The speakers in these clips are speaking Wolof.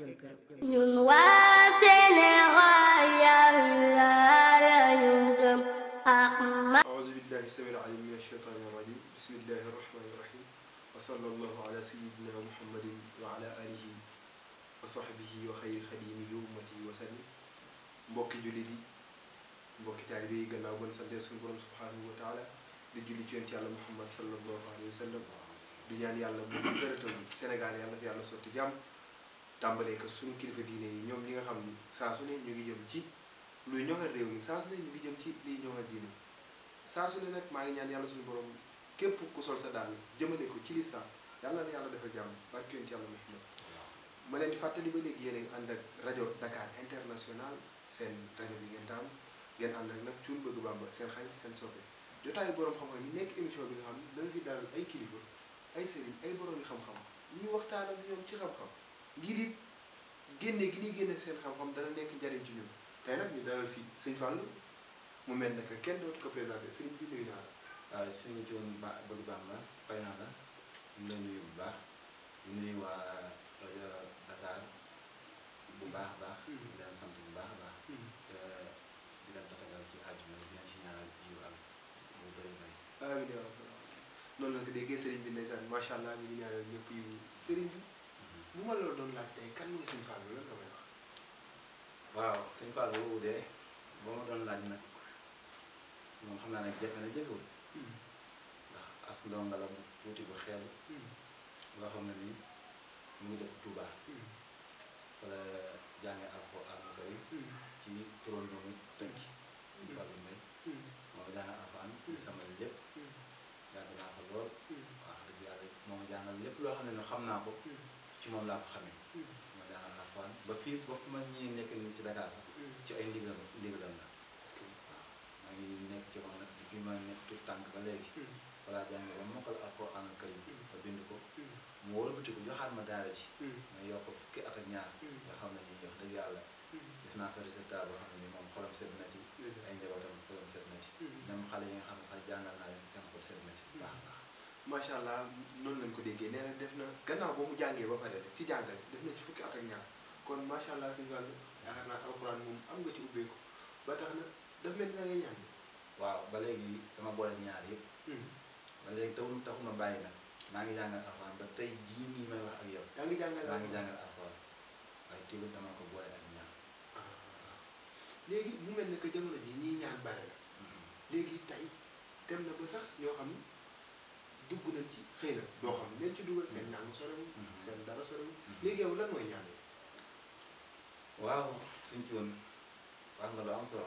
ñun waa Sénégal yàlla lañu gëm ak ma أعوذ بالله السميع العليم من الشيطان الرجيم بسم الله الرحمن الرحيم وصلى الله على سيدنا محمد وعلى آله وصحبه وخير خديمه أمته وسلم mbokki jullit yi mbokki taalibe yi gannaaw bon sante suñu borom subhanahu wa taala di julli ci yonent yàlla Muhammad sallallahu alayhi wa sallam di ñaan yàlla bu ñu gërëtal Sénégal yàlla fi yàlla sotti jàmm tàmbalee ko suñu kilifa diine yi ñoom ñi nga xam ni saa su ne ñu ngi jëm ci luy ñoŋal réew mi saa su ne ñu ngi jëm ci liy ñoŋal diine saa su ne nag maa ngi ñaan yàlla suñu borom képp ku sol sa daal jëmale ko ci lislaam yàlla na yàlla defal jàmm barke yonent yàlla Muhammad ma leen di fàttali ba léegi yéen a ngi ànd ak rajo Dakar International seen rajo bi ngeen taam ngeen ànd ak nag Cuun Bëgg Bàmba seen xarit seen soppe jotaayu borom xam-xam yi nekk émission bi nga xam ne dana fi dalal ay kilifa ay sëriñ ay borom yi xam-xam ñu waxtaan ak ñoom ci xam-xam ngir it génne gi ñuy génne seen xam-xam dana nekk njariñ ci ñun tey nag ñu dalal fii sëñ Fallou mu mel ne que kenn dootu ko présenté sëriñ bi nuyu naa la. waaw sëñ Cuun Bëgg Bàmba fay naa la ñu lay nuyu bu baax di nuyu waa rajo Dakar bu baax a baax. di leen sant bu baax a baax. te di leen tatagal ci àjjuma di leen ci ñaanal jiw ak bu bëri bëri. amiin yaa rabbal aalamiin noonu la nga déggee sëriñ bi ndeysaan macha allah ñu ngi ñaanal ñëpp yu sëriñ bi bu ma la doon laaj tey kan mooy sëñ Fallou lan nga may wax. waaw sëñ Fallou boobu de boo ma doon laaj nag moom xam naa ne jafe na jafewul ndax as ndongo la bu tuuti bu xel yoo xam ne nii mu ngi dëkk Touba fa la jànge alxuraan karim ci turoon doomu tënk ñu Fallou Mbaye moo ma jàngal alxuraan di sama lépp yàgg naa fa lool wax dëgg yàlla moo ma jàngal lépp loo xam ne xam naa ko ci moom laa ko xamee ma jàngal alxuraan ba fii ba fu ma ñii nekk ni ci Dakar sax ci ay ndigalam la waaw maa ngi nekk ci moom nag di fi ma nekk tout tànk ba léegi voilà jànge ba mokkal alxuraan karim ba bind ko mu wëlbatiku joxaat ma daara ji ma yokk fukki at ak ñaar nga xam ne nii wax dëgg yàlla def naa ko résultat boo xam ne nii moom xolam sedd na ci ay njabootam xolam sedd na ci même xale yi nga xam ne sax jàngal naa leen seen xol sedd na ci baax a baax macha allah noonu lañ ko déggee nee na def na gannaaw ba mu jàngee ba pare ci jàngale def na ci fukki at ak ñaar kon macha allah sëñ Fallou yaakaar naa alxuraan moom am nga ci ubbeeku ba tax na daf mel ni da ngay ñaan. waaw ba léegi dama boole ñaar yëpp ba léegi taxul ma bàyyi nag maa ngi jàngal alxuraan ba tey jii nii may wax ak yow yaa ngi jàngal maa ngi jàngal alxuraan waaye teewul dama ko boole ak ñaar léegi mu mel ne que jamono ji ñiy ñaan bare la léegi tey dem na ba sax ñoo xam dugg nañ ci xëy na doo xam leen ci dugal seen ñaan sorewul seen dara sorewul léegi yow lan mooy ñaan waaw suñ ci woon wax nga lu am solo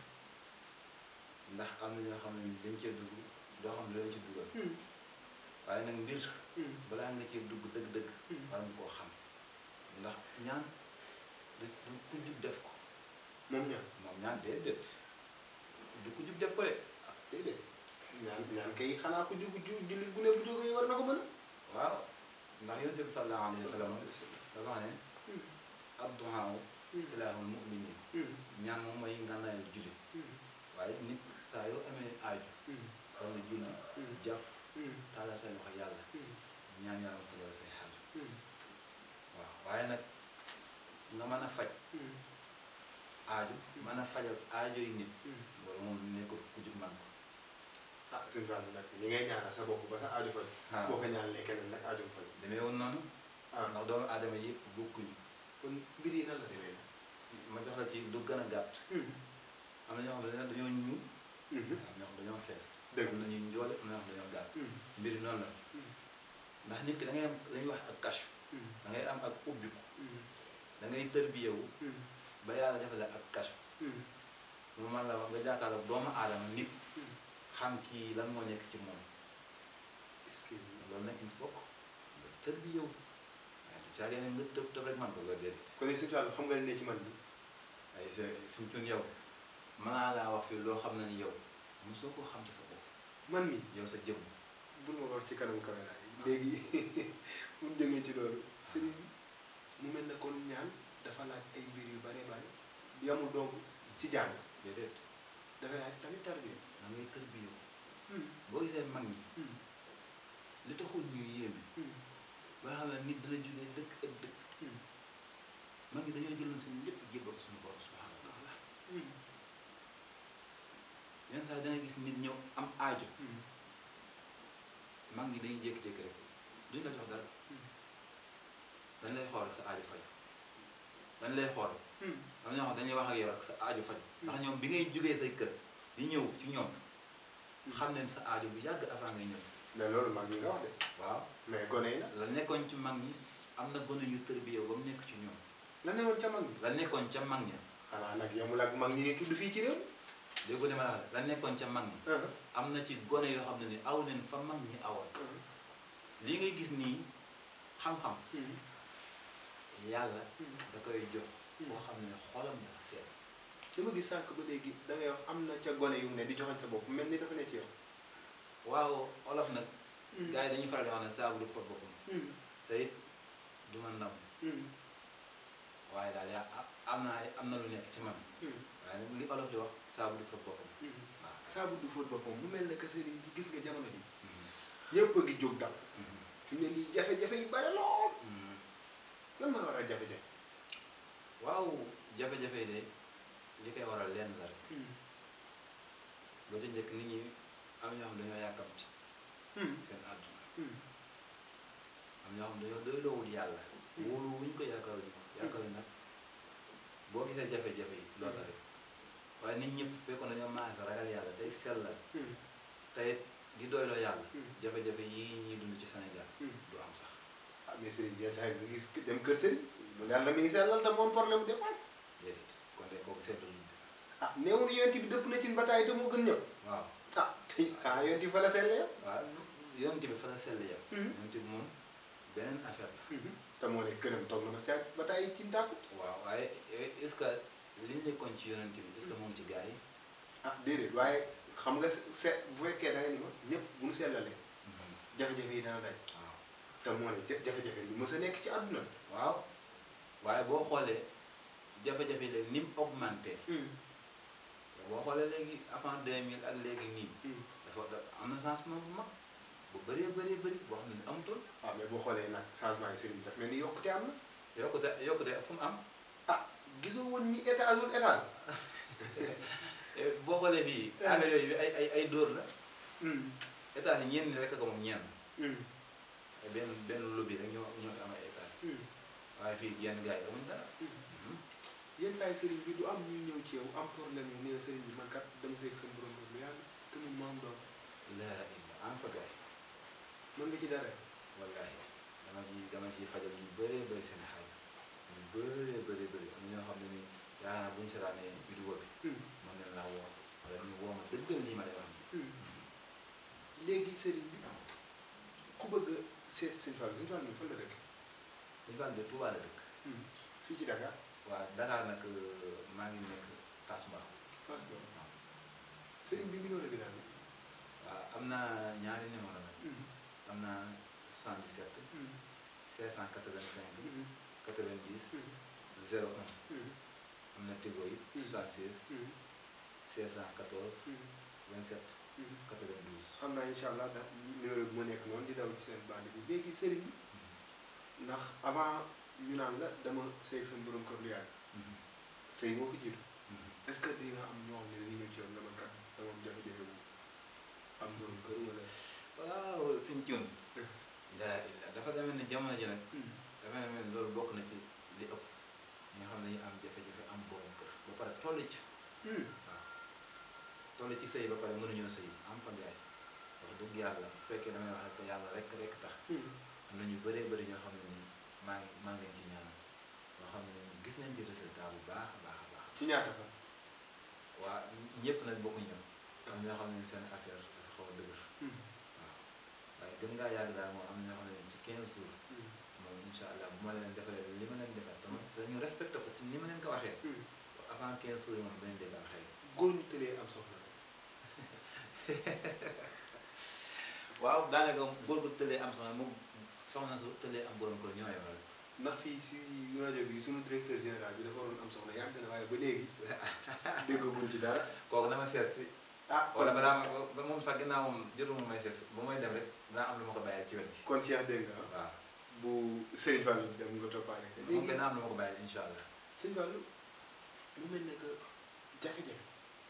ndax am na ñoo xam ne dañ cee dugg doo xam ne leen ci dugal waaye nag mbir balaa nga cee dugg dëgg-dëgg war nga koo xam ndax ñaan du ku jug def ko moom ñaan déedéet du ku jug def ko de déedéet ñaan kay xanaa ko jullit bu ne bu jógee war na ko mën waaw ndax yonent bi sallallahu alayhi wa sallam dafa wax ne adduhaa silaahul mu'minin ñaan moom mooy ngànnaayal jullit waaye nit saa yoo amee aaju war nga julli jàpp tàllal say loxo yàlla ñaan yàlla mu fajal say xaaju waaw waaye nag nga mën a faj aaju mën a fajal aajo yi nit loolu moom nekkul ku jug man ko ah sëñ Fallou nag ñi ngay ñaanal sa bopp ba sa aaju faj boo ko ñaanalee keneen nag aaju faj demee woon noonu ndax doomu aadama yëpp bokkuñu kon mbir yi nan la demee ma jox la ci lu gën a gàtt am na ñoo xam ne dañoo ñuul am na ñoo xam dañoo fees am na ñuy njoole am na ñoo xam dañoo gàtt mbir yi noonu la ndax nit ki da ngay am la ñuy wax ak kashf da ngay am ak ubbiku da ngay tërbiyewu ba yàlla defal ak kashf lu man la wax nga jàkkaarloo doomu aadama nit xam kii lan moo nekk ci moom est-ce que loolu nag il faut nga tërbiyewu waaye du caagee ne nga tëb rek man ko loolu déedéet kon sëñ Fallou xam nga ne ci man bi ay suñ cun yow mën naa laa wax fii loo xam ne ni yow mosoo koo xam ci sa bopp man mi yow sa jëmm bul ma wax ci kanamu caméra yi léegi mun jógee ci loolu sëriñ bi mu mel ne kon ñaan dafa laaj ay mbir yu bare bare yamul donc ci jàng déedéet dafay laaj tamit tarbiya da ngay tërbiyewu boo gisee mag ñi li taxul ñuy yéeme ba nga xam ne nit dana jógee dëkk ak dëkk ñi dañoo jëloon seen lépp jébbal ko suñu borom subhanahu wa taala yenn saa da ngay gis nit ñëw am aajo mag ñi dañuy jékki-jékki rek duñ la jox dara dañ lay xool ak sa aajo faju dañ lay xool am ñoo xam dañuy wax ak yow ak sa aajo faju ndax ñoom bi ngay jógee say kër di ñëw ci ñoom xam ne sa aajo bu yàgg avant ngay ñëw. mais loolu mag ñi nga wax de. waaw mais gone yi nag. la nekkoon ci mag ñi am na gone yu tërbiyew ba mu nekk ci ñoom. la newoon ca mag ñi. la nekkoon ca mag ña. xanaa nag yemul ak mag ñi ni tudd fii ci réew. dégg nga li ma la wax la nekkoon ca mag ñi. am na ci gone yoo xam ne ni aw leen fa mag ñi awoon. lii ngay gis nii xam-xam. yàlla da koy jox. boo xam ne xolam dafa seet. dama gis sànq ba léegi da ngay wax am na ca gone yu ne di joxañ sa bopp mel ni dafa ne ci yow. waaw olof nag. gars yi dañuy faral di wax ne saabu du fóot boppam. te it du ma ndam. waaye daal yaa am na lu nekk ci man. waaye nag li olof di wax saabu du fóot boppam. waaw saabu du fóot boppam mu mel ne que sëriñ bi gis nga jamono ji. ñëpp a ngi jóg dal. fi mu ne nii jafe-jafe yu bare lool. lan moo waral jafe-jafe. waaw jafe-jafe de li koy waral lenn la rek. ba ca njëkk nit ñi am ñoo xam dañoo yàkkamti. seen àdduna. am ñoo xam dañoo doyloowul yàlla. wóolu wuñ ko yaakaaruñu ko yaakaaruñu nag boo gisee jafe-jafe yi loolu la rek waaye nit ñëpp fekkoon dañoo maase ragal yàlla day sellal. tey di doyloo yàlla. jafe-jafe yi ñuy dund ci Sénégal. du am sax. ah mais sëriñ bi saa nga gis dem kër sëriñ mu leer la mi ngi sellal te moom problème bu dépense. déedéet kon de kooku seetlu luñ def. ah néewul yonent bi dëpp na ci bataay te moo gën ñëpp. waaw ah tey yonent bi fa la selle yow. waaw yonent bi fa la sell yem. yonent bi moom beneen affaire la. te moo ne këram toog na ba seet bataay ci tàkkut. waaw waaye est-ce que liñ nekkoon ci yonent bi est-ce que mu ngi ci gars yi. ah déedéet waaye xam nga bu fekkee da nga ni ma ñëpp bu ñu sellalee. jafe-jafe yi dana daj. waaw te moo ne jafe-jafe lu mës a nekk ci àdduna. waaw waaye boo xoolee jafe-jafe yi léegi ni mu augmenté. boo xoolee léegi avant 2000 ak léegi nii. dafa am na changement bu mag bu bëree bëri boo xam ne amutoon. waaw mais boo xoolee nag changement yi sëriñ bi daf mel ni yokkute am na. yokkute fu mu am. ah gisoo woon ñi étage wul étage. boo xoolee fii affaire yooyu ay dóor la. étage yi ñenn rek ko moom ñenn. benn lobby rek ñoo fi am ay étage. waaye fii yenn gars yi amuñ dara. yenn saa yi sëriñ bi du am ñuy ñëw ci yow am problème yi ne sëriñ bi man kat dama seeg sa borom lu yàgg te mun ma am doom. laa illa am fa gars yi. mën nga ci dara. wallaahi dama ci fajal ñu bëree bëri seen xaal ñu bëree bëri am ñoo xam ne ni yaakaar naa bu ñu seetaanee vidéo bi. mën nañ laa woo wala ñu woo ma dëggal lii ma lay wax nii. léegi sëriñ bi ku bëgg a seet Sëñ Fall Sëñ Fall fan la dëkk. Sëñ Fall de Touba la dëkk. fii ci Dakar. waaw Dakar nag maa ngi nekk Kasumba. Kasumba waaw. sëriñ bi numéro bi daal. waaw am na ñaari numéro nag. am na 77. 585. 90. 01. am na Tigo yi. 76. 614. 27. 92. xam naa incha allah da numéro bi mu nekk noonu di daw ci seen bande bi léegi sëriñ bi ndax avant ñu naan la dama sëy sa borom kër lu yàgg. sëy moo ko jiitu. est-ce que di nga am ñoo xam ne ni ñëw ci yow dama kat dama jafe-jafe bu am borom kër wala. waaw sëñ Thion. dafa demee ne jamono ji nag. dafa demee ne loolu bokk na ci li ëpp ñi nga xam ne dañuy am jafe-jafe am borom kër ba pare toll ca. waaw toll ci sëy ba pare mënuñoo sëy am pagaay wax dëgg yàlla bu fekkee damay wax rek yàlla rek tax. am na ñu bëree bëri ñoo xam ne nii maa ngi leen ci ñaanal ñoo xam ne gis nañ ci résultat bu baax a baax. ci ñaata fa. waa ñëpp nag bokkuñu am ñoo xam ne seen affaire dafa xaw a dëgër. waaw waaye gën ngaa yàgg daal moom am na ñoo xam ne ci 15 jours. moom incha allah bu ma leen defalee li ma leen defal te ñu respecté ko ci ni ma leen ko waxee. avant 15 jours yi moom dañu déggal xëy. góor ñu tëlee am soxna. waaw daanaka góor gu tëlee am soxna moom soxna su tëlee am borom kër ñoo yemal. ndax fii si rajo bi sunu directeur général bi dafa waroon am soxna yàgg na waaye ba léegi déggaguñ ci dara. kooku dama seet si. ah wala ba moom sax ginnaaw moom jëru moom may seet ba mooy dem rek dinaa am lu ma ko bàyyil ci wet gi. kon Cheikh dégg nga waaw bu Serigne Fall dem nga toppaale. moom gën a am lu ma ko bàyyil incha allah. sëñ Fallou mu mel ne que jafe-jafe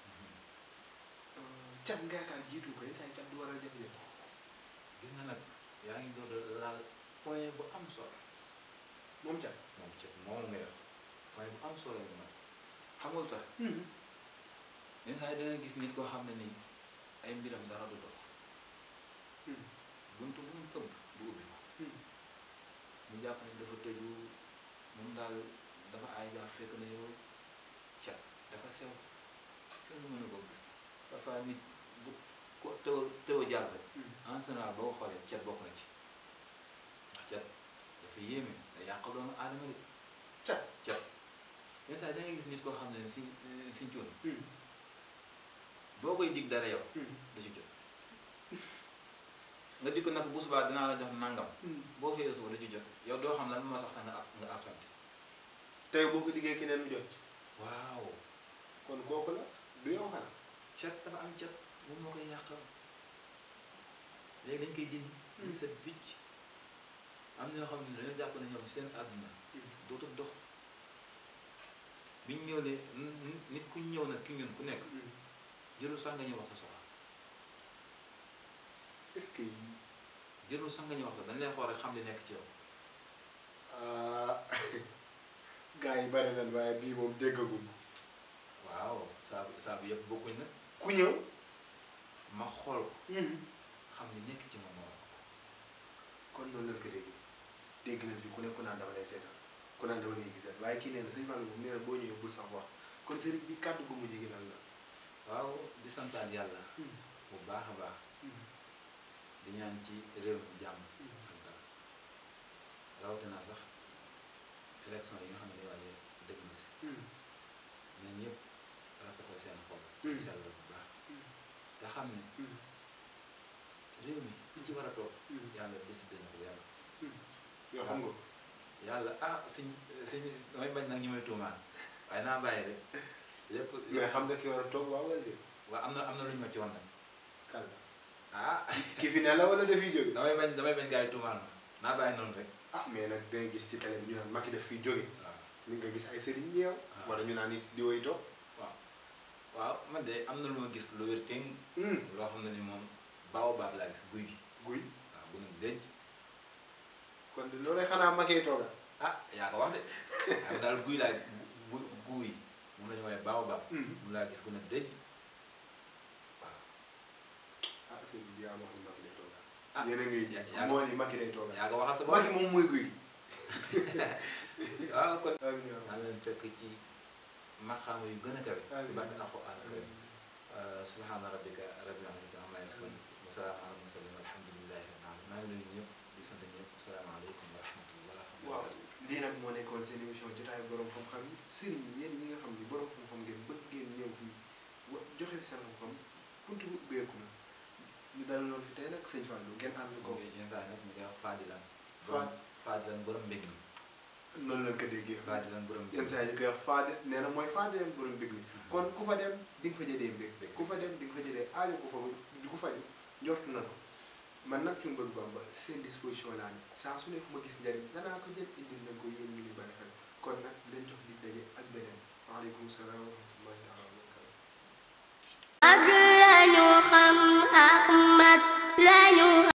cat nga yaakaar jiitu ko yenn saa yi cat du waral jafe-jafe. gis nga nag yaa ngi doon laal point bu am solo moom cat. moom nga wax point bu am solo la nag xamul tax yenn saa yi da nga gis nit koo xam ne nii ay mbiram dara du dox buntu bu mu fëgg du ubbi ko mu jàpp ne dafa tëju moom daal dafa ay gaar fekk na yow cat dafa sew kenn mënu ko gis parfois nit bu ko tëw a jàll en général boo ko xoolee cat bokk na ci ndax cat dafa yéeme da yàq doomu aadama de cat yenn saa yi da ngay gis nit koo xam ne si cuun boo koy dig dara yow du ci jot nga dikk nag bu subaa dinaa la jox nangam boo xëyee suba du ci jot yow doo xam lan moo tax nga affronté tey boo ko diggee keneen mu jot. waaw kon kooku la du yow xanaa. cat dafa am cat moom moo koy yàqal léegi dañ koy dindi mu set bicc am na ñoo xam ne dañoo jàpp ne ñoom seen àdduna dootul dox biñ ñëw ne nit ku ñëw nag ki ñun ku nekk jërul sax nga ñuy wax sa soxla est-ce que jërul sax nga ñuy wax sax dañ lay xool rek xam li nekk ci yow gars yi bari nañ waaye bii moom déggagum. waaw saabu yëpp bokkuñ nag ku ñëw ma xool ko xam li nekk ci moom moo wax kon noonu lañ ko dégg nañ fi ku ne ku naan dama lay seetal ku naan dama lay gisal waaye kii nee na sëñ Fallou moom nee na boo ñëwee bul sax wax kon sëriñ bi kàddu gu mujj gi lan la. waaw di santaat yàlla bu baax a baax di ñaan ci réew mi jàmm ak dara rawatina sax élection yi nga xam ne day waaye dëgg na si nañ ñëpp rafetal seen xol sell bu baax te xam ne réew mi ñu ci war a toog yàlla décidé na ko yàlla yoo xam nga yàlla suñ damay bañ nag ñi may tuumaan waaye naa bàyyi rek lépp mais xam nga ki war a toog waaw wala déet. waaw am na lu ñu ma ci wan nag kàlla ki fi ne la wala dafiy jóge. damay bañ gars yi tuumaan ma naa bàyyi noonu rek mais nag day gis ci télé bi ñu naan Macky daf fiy jóge. waaw ni nga gis ay sëriñ ñeew. wala ñu naan nit di woy toog. waaw man de am na lu ma gis lu wér kenn loo xam ne ni moom baobab laa gis guy guy waaw bu nu denc kon de loolay xanaa Macky tooga. yaa ko wax de waaye daal guy laa guy moom la ñu woowee baobab mu laa gis gu ne denc waaw sëriñ bi yaa ma wax ni Macky day tooga. yéen a ngi yaa moo ni Macky day tooga. yaa ko waxal sa bopp Macky moom mooy guy gi. waaw kon amiin maa leen fekk ci maqaama yu gën a kawe barke alxuraan karim subhaana rabbika rabbil izzati ammaa yasifuun wa salaamun alal mursaliin walhamdulillahi rabbil aalamiin maa ngi nuyu ñëpp di sant ñëpp asalaamaaleykum wa rahmatullah waaw lii nag moo nekkoon seen émission jotaay borom xam-xam yi sëriñ yi yéen ñi nga xam ni borom xam-xam ngeen bëgg ngeen ñëw fii joxe fi seen xam-xam buntu bu ubbeeku na ñu dalaloon fi tey nag sëñ Fallou ngeen ànd ko. yenn saa yi nag ñu koy wax Fadilan Fadilan borom mbég mi noonu lañ ko déggee. Fadilan borom mbég mi yenn saa yi ñu koy wax Fadi nee na mooy Fadilan borom mbég mi kon ku fa dem di nga fa jëlee mbég ku fa dem di nga fa jëlee aajo ku fa di ko faju njortu na ko man nag Thioune Badou Bamba seen disposition laa ne saa su ne fu ma gis njariñ danaa ko jël indil nañ ko yéen ñu ngi bàyyi xel kon nag leen jox di daje ak beneen waaleykum salaam wa rahmatullahi taala wa barakatu ak lañu xam Ahmad lañu